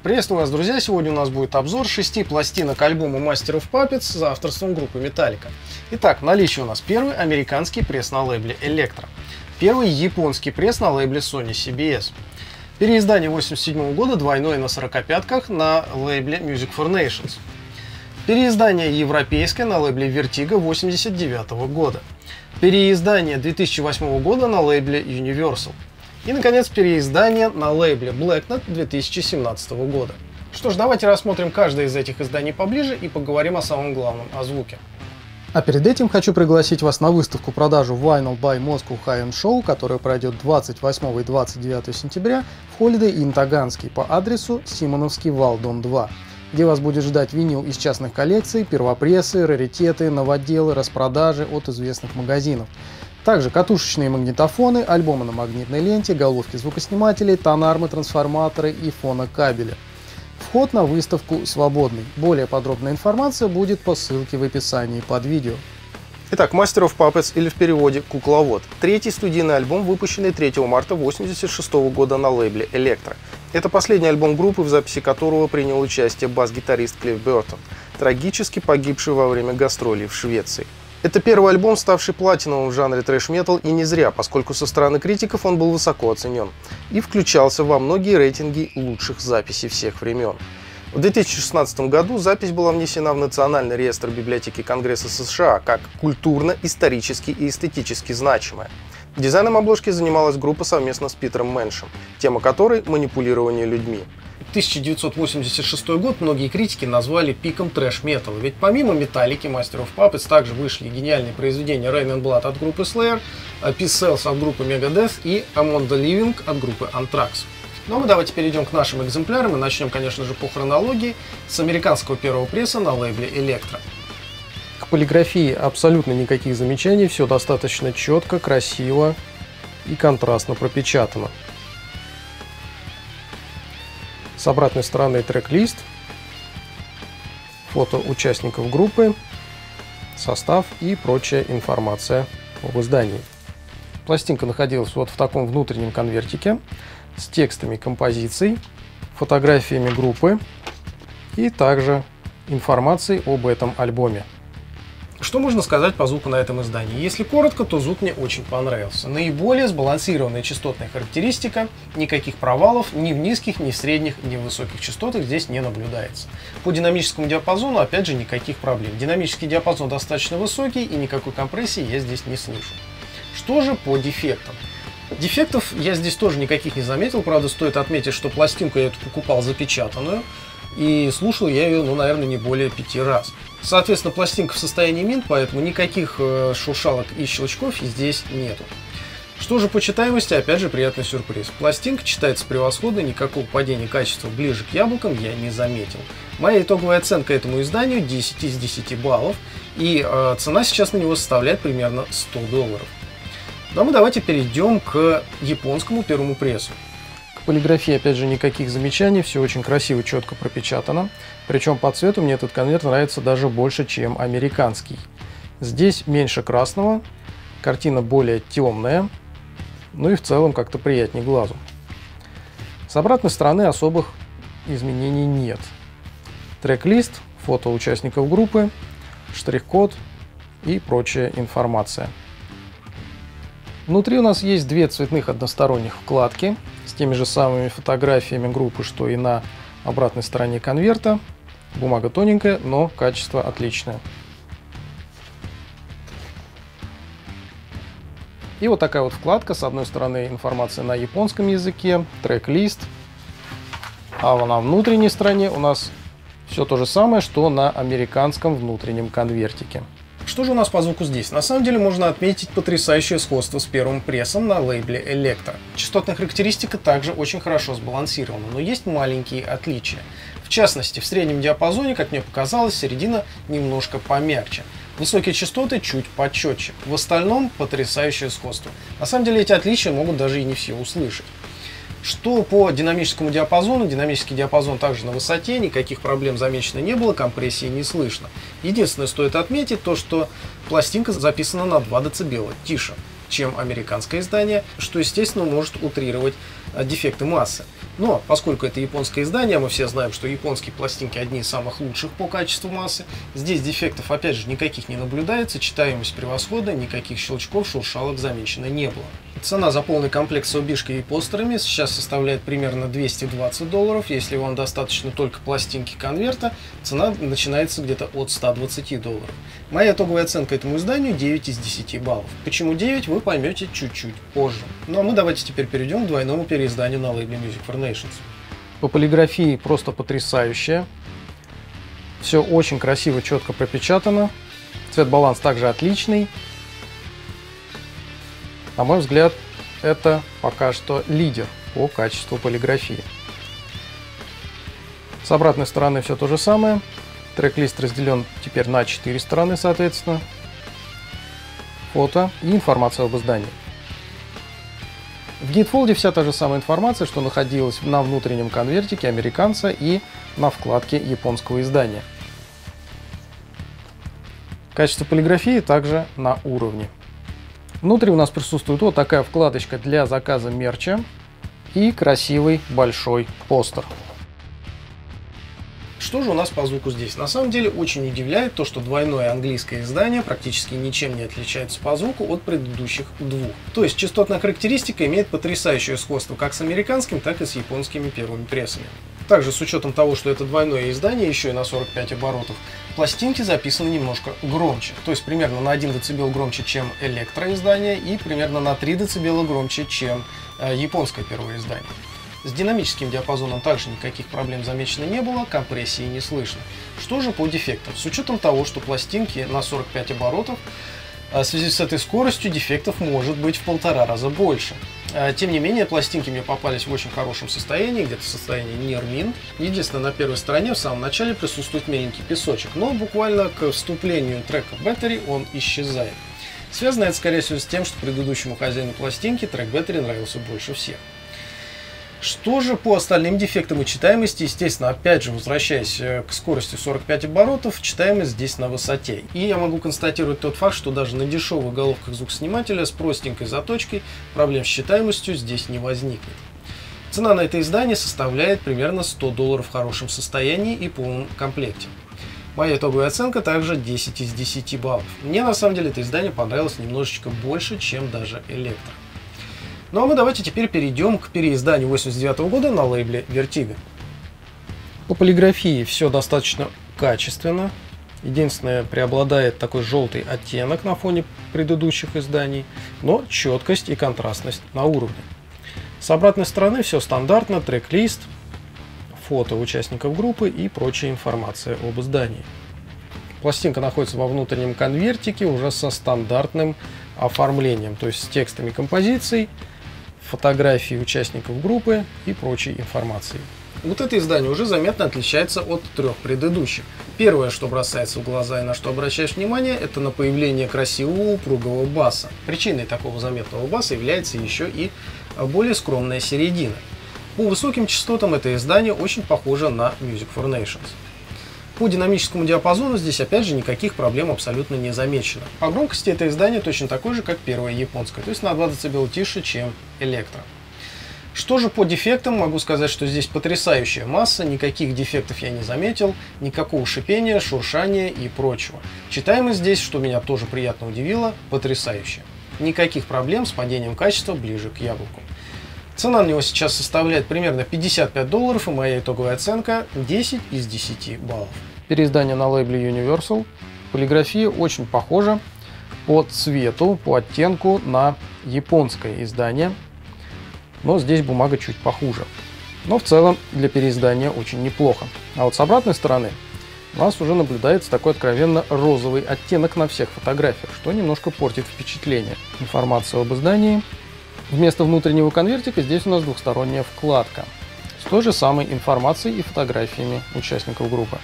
Приветствую вас, друзья! Сегодня у нас будет обзор 6 пластинок альбома Master of Puppets за авторством группы Metallica. Итак, в наличии у нас первый американский пресс на лейбле Elektra, первый японский пресс на лейбле Sony CBS, переиздание 1987 года двойное на 45-ках на лейбле Music for Nations, переиздание европейское на лейбле Vertigo 1989 года, переиздание 2008 года на лейбле Universal. И, наконец, переиздание на лейбле Blacknet 2017 года. Что ж, давайте рассмотрим каждое из этих изданий поближе и поговорим о самом главном, о звуке. А перед этим хочу пригласить вас на выставку-продажу Vinyl by Moscow High End Show, которая пройдет 28 и 29 сентября в Holiday Inn Таганский по адресу Симоновский вал, дом 2, где вас будет ждать винил из частных коллекций, первопрессы, раритеты, новоделы, распродажи от известных магазинов. Также катушечные магнитофоны, альбомы на магнитной ленте, головки звукоснимателей, тонармы, трансформаторы и фонокабели. Вход на выставку свободный. Более подробная информация будет по ссылке в описании под видео. Итак, Master of Puppets, или в переводе «Кукловод». Третий студийный альбом, выпущенный 3 марта 1986 года на лейбле Elektra. Это последний альбом группы, в записи которого принял участие бас-гитарист Клифф Бертон, трагически погибший во время гастролей в Швеции. Это первый альбом, ставший платиновым в жанре трэш-метал, и не зря, поскольку со стороны критиков он был высоко оценен и включался во многие рейтинги лучших записей всех времен. В 2016 году запись была внесена в Национальный реестр библиотеки Конгресса США как культурно-исторически и эстетически значимая. Дизайном обложки занималась группа совместно с Питером Меншем, тема которой – манипулирование людьми. 1986 год многие критики назвали пиком трэш-металла, ведь помимо Metallica, Master of Puppets также вышли гениальные произведения Rain and Blood от группы Slayer, Peace Cells от группы Megadeth и Among the Living от группы Anthrax. Ну а мы давайте перейдем к нашим экземплярам и начнем, конечно же, по хронологии с американского первого пресса на лейбле Elektra. К полиграфии абсолютно никаких замечаний, все достаточно четко, красиво и контрастно пропечатано. С обратной стороны трек-лист, фото участников группы, состав и прочая информация об издании. Пластинка находилась вот в таком внутреннем конвертике с текстами композиций, фотографиями группы и также информацией об этом альбоме. Что можно сказать по звуку на этом издании? Если коротко, то звук мне очень понравился. Наиболее сбалансированная частотная характеристика, никаких провалов ни в низких, ни в средних, ни в высоких частотах здесь не наблюдается. По динамическому диапазону, опять же, никаких проблем. Динамический диапазон достаточно высокий и никакой компрессии я здесь не слышу. Что же по дефектам? Дефектов я здесь тоже никаких не заметил, правда, стоит отметить, что пластинку я эту покупал запечатанную и слушал я ее, наверное, не более 5 раз. Соответственно, пластинка в состоянии минт, поэтому никаких шуршалок и щелчков здесь нету. Что же по читаемости, опять же, приятный сюрприз. Пластинка читается превосходно, никакого падения качества ближе к яблокам я не заметил. Моя итоговая оценка этому изданию 10 из 10 баллов, и цена сейчас на него составляет примерно $100. Ну а мы давайте перейдем к японскому первому прессу. К полиграфии, опять же, никаких замечаний, все очень красиво, четко пропечатано. Причем по цвету мне этот конверт нравится даже больше, чем американский. Здесь меньше красного, картина более темная, ну и в целом как-то приятнее глазу. С обратной стороны особых изменений нет. Трек-лист, фото участников группы, штрих-код и прочая информация. Внутри у нас есть две цветных односторонних вкладки с теми же самыми фотографиями группы, что и на обратной стороне конверта. Бумага тоненькая, но качество отличное. И вот такая вот вкладка. С одной стороны информация на японском языке, трек-лист. А на внутренней стороне у нас все то же самое, что на американском внутреннем конвертике. Что же у нас по звуку здесь? На самом деле можно отметить потрясающее сходство с первым прессом на лейбле Elektra. Частотная характеристика также очень хорошо сбалансирована, но есть маленькие отличия. В частности, в среднем диапазоне, как мне показалось, середина немножко помягче. Высокие частоты чуть почетче. В остальном потрясающее сходство. На самом деле эти отличия могут даже и не все услышать. Что по динамическому диапазону? Динамический диапазон также на высоте, никаких проблем замечено не было, компрессии не слышно. Единственное, стоит отметить то, что пластинка записана на 2 дБ тише, чем американское издание, что, естественно, может утрировать дефекты массы. Но поскольку это японское издание, мы все знаем, что японские пластинки одни из самых лучших по качеству массы. Здесь дефектов опять же никаких не наблюдается, читаемость превосходная, никаких щелчков, шуршалок замечено не было. Цена за полный комплект с обишкой и постерами сейчас составляет примерно $220. Если вам достаточно только пластинки конверта, цена начинается где-то от $120. Моя итоговая оценка этому изданию 9 из 10 баллов. Почему 9, вы поймете чуть-чуть позже. Ну а мы давайте теперь перейдем к двойному переизданию на лейбле Music for Nations. По полиграфии просто потрясающе. Все очень красиво, четко пропечатано. Цвет-баланс также отличный. На мой взгляд, это пока что лидер по качеству полиграфии. С обратной стороны все то же самое. Трек-лист разделен теперь на 4 стороны, соответственно. Фото и информация об издании. В гейтфолде вся та же самая информация, что находилась на внутреннем конвертике американца и на вкладке японского издания. Качество полиграфии также на уровне. Внутри у нас присутствует вот такая вкладочка для заказа мерча и красивый большой постер. Что же у нас по звуку здесь? На самом деле очень удивляет то, что двойное английское издание практически ничем не отличается по звуку от предыдущих двух. То есть частотная характеристика имеет потрясающее сходство как с американским, так и с японскими первыми прессами. Также с учетом того, что это двойное издание, еще и на 45 оборотов, пластинки записаны немножко громче. То есть примерно на 1 дБ громче, чем электроиздание, и примерно на 3 дБ громче, чем японское первое издание. С динамическим диапазоном также никаких проблем замечено не было, компрессии не слышно. Что же по дефектам? С учетом того, что пластинки на 45 оборотов, в связи с этой скоростью дефектов может быть в 1,5 раза больше. Тем не менее, пластинки мне попались в очень хорошем состоянии, где-то в состоянии Near Mint. Единственное, на первой стороне в самом начале присутствует меленький песочек, но буквально к вступлению трека Battery он исчезает. Связано это, скорее всего, с тем, что предыдущему хозяину пластинки трек Battery нравился больше всех. Что же по остальным дефектам и читаемости? Естественно, опять же, возвращаясь к скорости 45 оборотов, читаемость здесь на высоте. И я могу констатировать тот факт, что даже на дешевых головках звукоснимателя с простенькой заточкой проблем с читаемостью здесь не возникнет. Цена на это издание составляет примерно $100 в хорошем состоянии и полном комплекте. Моя итоговая оценка также 10 из 10 баллов. Мне на самом деле это издание понравилось немножечко больше, чем даже Электро. Ну а мы давайте теперь перейдем к переизданию 1989 года на лейбле Vertigo. По полиграфии все достаточно качественно. Единственное, преобладает такой желтый оттенок на фоне предыдущих изданий, но четкость и контрастность на уровне. С обратной стороны все стандартно, трек-лист, фото участников группы и прочая информация об издании. Пластинка находится во внутреннем конвертике уже со стандартным оформлением, то есть с текстами композиций, фотографии участников группы и прочей информации. Вот это издание уже заметно отличается от 3 предыдущих. Первое, что бросается в глаза и на что обращаешь внимание, это на появление красивого упругого баса. Причиной такого заметного баса является еще и более скромная середина. По высоким частотам это издание очень похоже на Music for Nations. По динамическому диапазону здесь опять же никаких проблем абсолютно не замечено. По громкости это издание точно такое же, как первое японское, то есть на 2 дБ тише, чем Электро. Что же по дефектам, могу сказать, что здесь потрясающая масса, никаких дефектов я не заметил, никакого шипения, шуршания и прочего. Читаемость здесь, что меня тоже приятно удивило, потрясающая. Никаких проблем с падением качества ближе к яблоку. Цена на него сейчас составляет примерно $55, и моя итоговая оценка 10 из 10 баллов. Переиздание на лейбле Universal. Полиграфия очень похожа по цвету, по оттенку на японское издание, но здесь бумага чуть похуже. Но в целом для переиздания очень неплохо. А вот с обратной стороны у нас уже наблюдается такой откровенно розовый оттенок на всех фотографиях, что немножко портит впечатление. Информация об издании. Вместо внутреннего конвертика здесь у нас двухсторонняя вкладка с той же самой информацией и фотографиями участников группы.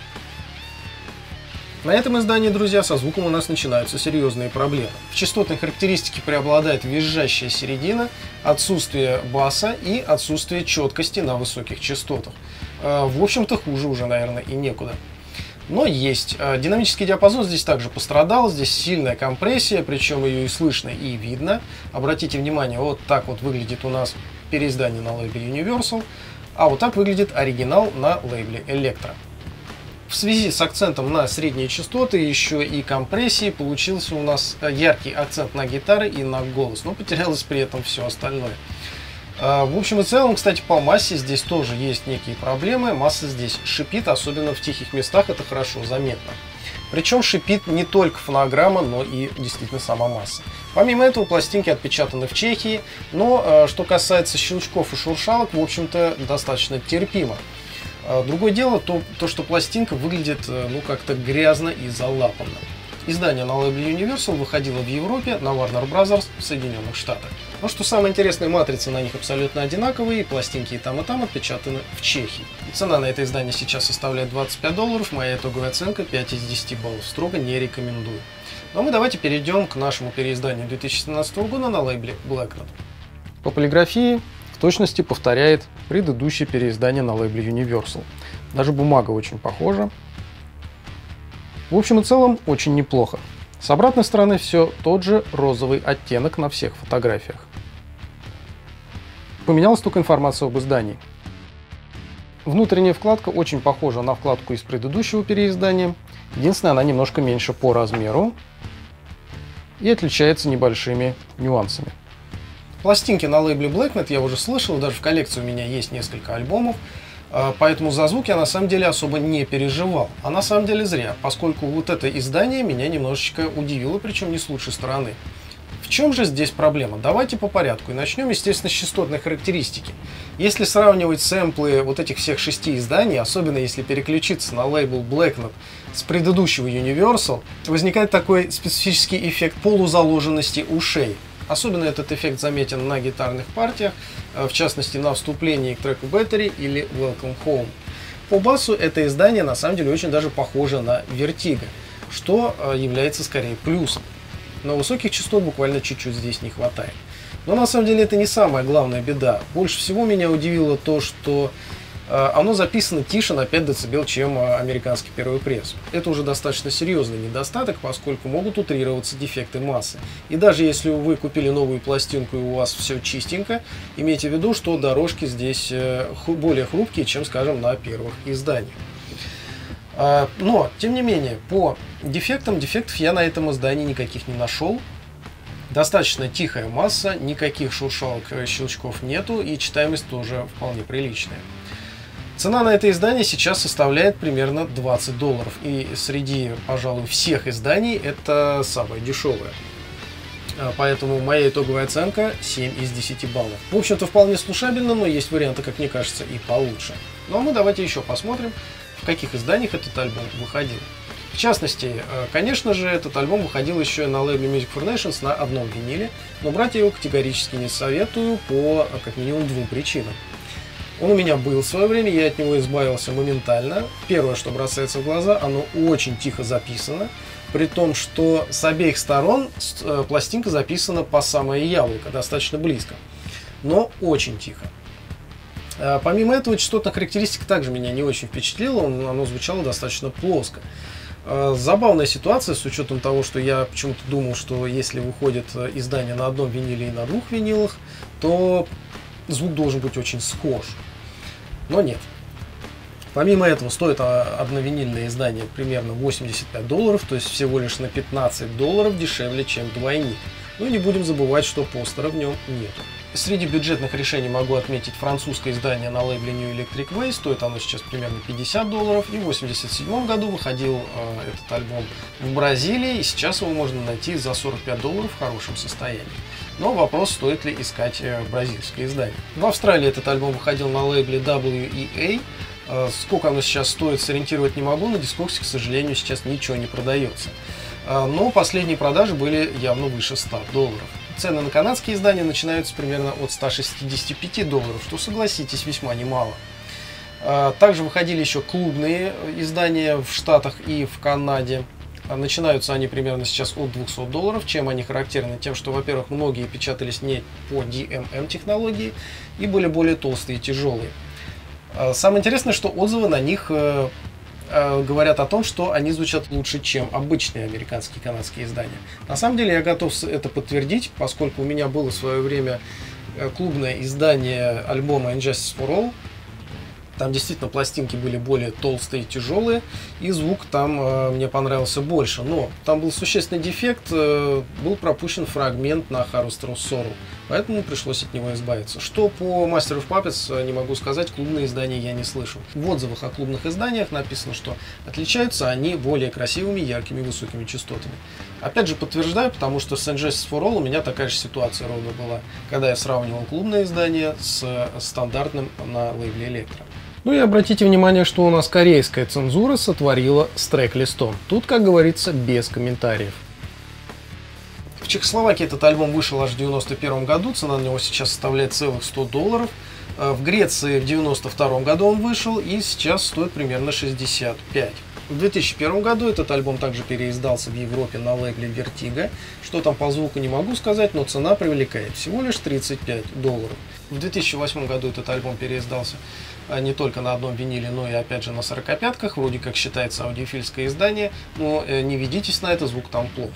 На этом издании, друзья, со звуком у нас начинаются серьезные проблемы. В частотной характеристике преобладает визжащая середина, отсутствие баса и отсутствие четкости на высоких частотах. В общем-то, хуже уже, наверное, и некуда. Но есть. Динамический диапазон здесь также пострадал, здесь сильная компрессия, причем ее и слышно, и видно. Обратите внимание, вот так вот выглядит у нас переиздание на лейбле Universal, а вот так выглядит оригинал на лейбле Elektra. В связи с акцентом на средние частоты, еще и компрессии, получился у нас яркий акцент на гитары и на голос, но потерялось при этом все остальное. В общем и целом, кстати, по массе здесь тоже есть некие проблемы. Масса здесь шипит, особенно в тихих местах, это хорошо заметно. Причем шипит не только фонограмма, но и действительно сама масса. Помимо этого, пластинки отпечатаны в Чехии, но что касается щелчков и шуршалок, в общем-то, достаточно терпимо. Другое дело то, что пластинка выглядит как-то грязно и залапанно. Издание на лейбле Universal выходило в Европе на Warner Bros. В Соединенных Штатах. Но что самое интересное, матрицы на них абсолютно одинаковые, и пластинки и там отпечатаны в Чехии. Цена на это издание сейчас составляет $25, моя итоговая оценка 5 из 10 баллов, строго не рекомендую. Ну а мы давайте перейдем к нашему переизданию 2017 года на лейбле Black Knot. По полиграфии в точности повторяет предыдущее переиздание на лейбле Universal. Даже бумага очень похожа. В общем и целом, очень неплохо. С обратной стороны все тот же розовый оттенок на всех фотографиях. Поменялась только информация об издании. Внутренняя вкладка очень похожа на вкладку из предыдущего переиздания. Единственное, она немножко меньше по размеру и отличается небольшими нюансами. Пластинки на лейбле Black Knot я уже слышал, даже в коллекции у меня есть несколько альбомов. Поэтому за звук я на самом деле особо не переживал. А на самом деле зря, поскольку вот это издание меня немножечко удивило, причем не с лучшей стороны. В чем же здесь проблема? Давайте по порядку. И начнем, естественно, с частотной характеристики. Если сравнивать сэмплы вот этих всех 6 изданий, особенно если переключиться на лейбл Black Knot с предыдущего Universal, возникает такой специфический эффект полузаложенности ушей. Особенно этот эффект заметен на гитарных партиях, в частности на вступлении к треку Battery или Welcome Home. По басу это издание на самом деле очень даже похоже на Vertigo, что является скорее плюсом. Но высоких частот буквально чуть-чуть здесь не хватает. Но на самом деле это не самая главная беда. Больше всего меня удивило то, что оно записано тише на 5 дБ, чем американский первый пресс. Это уже достаточно серьезный недостаток, поскольку могут утрироваться дефекты массы. И даже если вы купили новую пластинку и у вас все чистенько, имейте в виду, что дорожки здесь более хрупкие, чем, скажем, на первых изданиях. Но, тем не менее, по дефектов я на этом издании никаких не нашел. Достаточно тихая масса, никаких шуршалок, щелчков нету, и читаемость тоже вполне приличная. Цена на это издание сейчас составляет примерно $20. И среди, пожалуй, всех изданий это самое дешевое. Поэтому моя итоговая оценка 7 из 10 баллов. В общем-то, вполне слушабельно, но есть варианты, как мне кажется, и получше. Ну а мы давайте еще посмотрим, в каких изданиях этот альбом выходил. В частности, конечно же, этот альбом выходил еще и на лейбле Music for Nations на одном виниле, но брать я его категорически не советую по как минимум 2 причинам. Он у меня был в свое время, я от него избавился моментально. Первое, что бросается в глаза, оно очень тихо записано, при том, что с обеих сторон пластинка записана по самое яблоко, достаточно близко, но очень тихо. Помимо этого, частотная характеристика также меня не очень впечатлила, оно звучало достаточно плоско. Забавная ситуация, с учетом того, что я почему-то думал, что если выходит издание на одном виниле и на 2 винилах, то звук должен быть очень схож. Но нет. Помимо этого, стоит одновинильное издание примерно $85, то есть всего лишь на $15 дешевле, чем двойник. Но не будем забывать, что постера в нем нет. Среди бюджетных решений могу отметить французское издание на лейбле New Electric Way, стоит оно сейчас примерно $50, и в 1987 году выходил этот альбом в Бразилии, и сейчас его можно найти за $45 в хорошем состоянии. Но вопрос, стоит ли искать бразильское издание. В Австралии этот альбом выходил на лейбле WEA. Сколько оно сейчас стоит, сориентировать не могу, на Discogs, к сожалению, сейчас ничего не продается. Но последние продажи были явно выше $100. Цены на канадские издания начинаются примерно от $165, что, согласитесь, весьма немало. Также выходили еще клубные издания в Штатах и в Канаде. Начинаются они примерно сейчас от $200. Чем они характерны? Тем, что, во-первых, многие печатались не по DMM технологии и были более толстые и тяжелые. Самое интересное, что отзывы на них говорят о том, что они звучат лучше, чем обычные американские и канадские издания. На самом деле я готов это подтвердить, поскольку у меня было в свое время клубное издание альбома Injustice for All. Там действительно пластинки были более толстые и тяжелые, и звук там мне понравился больше. Но там был существенный дефект, был пропущен фрагмент на Harvester of Sorrow, поэтому пришлось от него избавиться. Что по Master of Puppets не могу сказать, клубные издания я не слышал. В отзывах о клубных изданиях написано, что отличаются они более красивыми, яркими, высокими частотами. Опять же подтверждаю, потому что с Injustice for All у меня такая же ситуация ровно была, когда я сравнивал клубное издание с стандартным на лейбле Elektra. Ну и обратите внимание, что у нас корейская цензура сотворила с трек-листом. Тут, как говорится, без комментариев. В Чехословакии этот альбом вышел аж в 1991 году, цена на него сейчас составляет целых $100. В Греции в 1992 году он вышел и сейчас стоит примерно 65. В 2001 году этот альбом также переиздался в Европе на лейбле Vertigo. Что там по звуку не могу сказать, но цена привлекает. Всего лишь $35. В 2008 году этот альбом переиздался не только на одном виниле, но и опять же на 45-ках. Вроде как считается аудиофильское издание, но не ведитесь на это, звук там плох.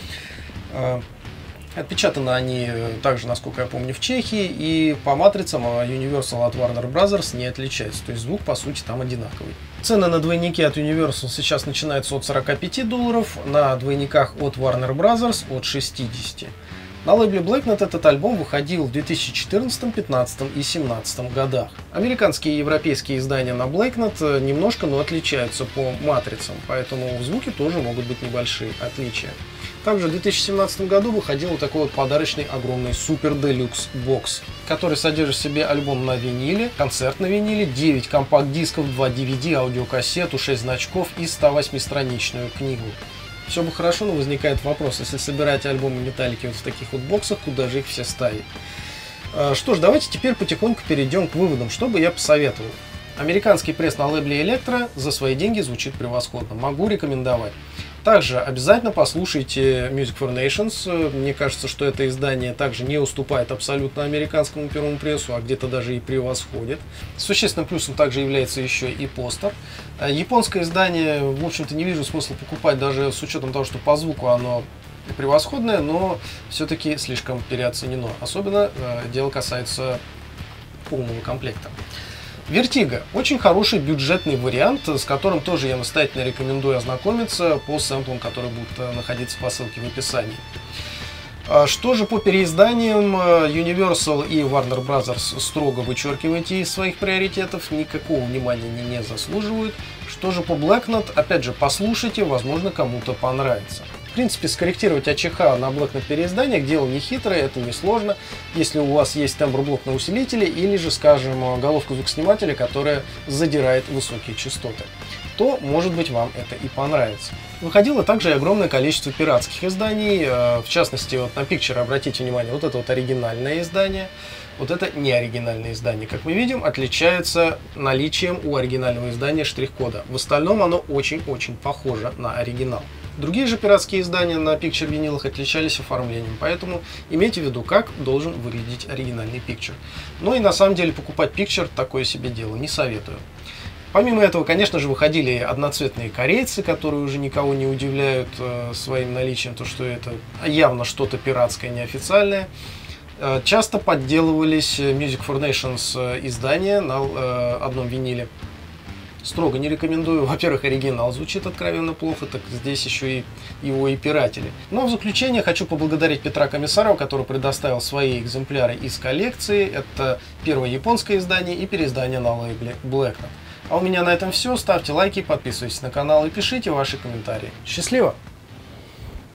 Отпечатаны они также, насколько я помню, в Чехии, и по матрицам Universal от Warner Bros. Не отличается, то есть звук по сути там одинаковый. Цены на двойники от Universal сейчас начинаются от $45, на двойниках от Warner Bros. От 60. На лейбле Blacknet этот альбом выходил в 2014, 2015 и 2017 годах. Американские и европейские издания на Blacknet немножко, но отличаются по матрицам, поэтому в звуке тоже могут быть небольшие отличия. Также в 2017 году выходил вот такой вот подарочный огромный Super Deluxe Box, который содержит в себе альбом на виниле, концерт на виниле, 9 компакт-дисков, 2 DVD, аудиокассету, 6 значков и 108-страничную книгу. Все бы хорошо, но возникает вопрос, если собираете альбомы Металлики вот в таких вот боксах, куда же их все ставить? Что ж, давайте теперь потихоньку перейдем к выводам, что бы я посоветовал. Американский пресс на лейбле Elektra за свои деньги звучит превосходно, могу рекомендовать. Также обязательно послушайте Music for Nations. Мне кажется, что это издание также не уступает абсолютно американскому первому прессу, а где-то даже и превосходит. Существенным плюсом также является еще и постер. Японское издание, в общем-то, не вижу смысла покупать, даже с учетом того, что по звуку оно превосходное, но все-таки слишком переоценено. Особенно дело касается полного комплекта. Vertigo – очень хороший бюджетный вариант, с которым тоже я настоятельно рекомендую ознакомиться по сэмплам, которые будут находиться по ссылке в описании. Что же по переизданиям, Universal и Warner Bros. Строго вычеркивайте из своих приоритетов, никакого внимания они не заслуживают. Что же по Blacknet, опять же, послушайте, возможно, кому-то понравится. В принципе, скорректировать АЧХ на Blacknet переизданиях дело не хитрое, это несложно, если у вас есть тембр-блок на усилителе или же, скажем, головка звукоснимателя, которая задирает высокие частоты, то, может быть, вам это и понравится. Выходило также и огромное количество пиратских изданий, в частности, вот на Picture, обратите внимание, вот это вот оригинальное издание, вот это не оригинальное издание, как мы видим, отличается наличием у оригинального издания штрих-кода. В остальном оно очень-очень похоже на оригинал. Другие же пиратские издания на Picture винилах отличались оформлением, поэтому имейте в виду, как должен выглядеть оригинальный Picture. Ну и на самом деле покупать Picture такое себе дело, не советую. Помимо этого, конечно же, выходили одноцветные корейцы, которые уже никого не удивляют своим наличием, то что это явно что-то пиратское, неофициальное. Часто подделывались Music for Nations издания на одном виниле. Строго не рекомендую. Во-первых, оригинал звучит откровенно плохо, так здесь еще и его и пиратели. Но в заключение хочу поблагодарить Петра Комиссарова, который предоставил свои экземпляры из коллекции. Это первое японское издание и переиздание на лейбле Blacknet. А у меня на этом все. Ставьте лайки, подписывайтесь на канал и пишите ваши комментарии. Счастливо!